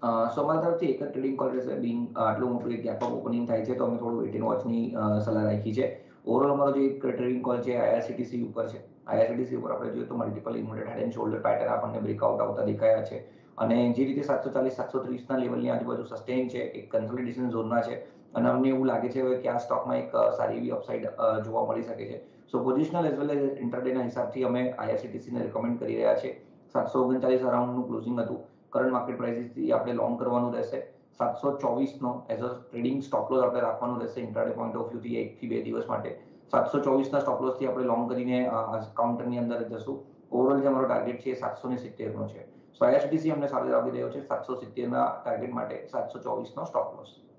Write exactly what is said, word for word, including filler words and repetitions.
સો અમારા તરફથી એક જ ટ્રેડિંગ કોલ રહેશે. બિંગ આટલું મોટું એક ગેપ અપ ઓપનિંગ થાય છે તો અમે થોડું વેટ એન્ડ વોચની સલાહ રાખી છે. ઓવરઓલ અમારો જે એક ટ્રેડિંગ કોલ છે આઈઆરસીટીસી ઉપર છે. આઈઆરસીટીસી ઉપર આપણે જોઈએ તો multiple inverted head and shoulder pattern આપણને બ્રેકઆઉટ આવતા દેખાયા છે. અને જે રીતે સાતસો ચાલીસ સાતસો ત્રીસના લેવલની આજુબાજુ સસ્ટેન છે, એક કન્સોલિડેશન ઝોનમાં છે અને અમને એવું લાગે છે કે આ સ્ટોકમાં એક સારી એવી અપસાઇડ જોવા મળી શકે છે. So positional as well as ઇન્ટરડેના હિસાબથી અમે આઈઆરસીટીસીને રેકમેન્ડ કરી રહ્યા છીએ. સાતસો ઓગણચાલીસ અરાઉન્ડનું ક્લોઝિંગ હતું. કરંટ માર્કેટ પ્રાઇસથી આપણે લોંગ કરવાનું રહેશે. સાતસો ચોવીસનો as a trading stop loss આપણે રાખવાનું રહેશે ઇન્ટ્રાડે પોઈન્ટ ઓફ વ્યૂથી એકથી બે દિવસ માટે. સાતસો ચોવીસના સ્ટોપ લોસથી આપણે લોંગ કરીને કાઉન્ટરની અંદર જશું. ઓવરઓલ જે અમારો ટાર્ગેટ છે એ સાતસો ને સિત્તેરનો છે. સો આઈઆરસીટીસી અમને સારું લાગી રહ્યો છે. સાતસો સિત્તેરના ટાર્ગેટ માટે સાતસો ચોવીસનો સ્ટોપ લોસ.